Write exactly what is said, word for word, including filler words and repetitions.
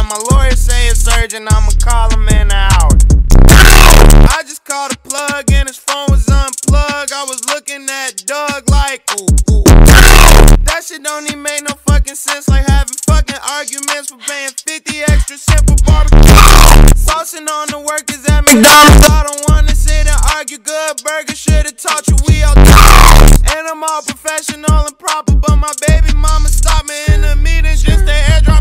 My lawyer say it's urgent, I'ma call him in an hour. I just called a plug and his phone was unplugged. I was looking at Doug like, ooh, ooh. That shit don't even make no fucking sense. Like having fucking arguments for paying fifty extra cent for barbecue. Saucing on the workers at McDonald's. I don't wanna sit and argue. Good burger should've taught you we all and I'm all professional and proper, but my baby mama stopped me in the meeting just to air dry.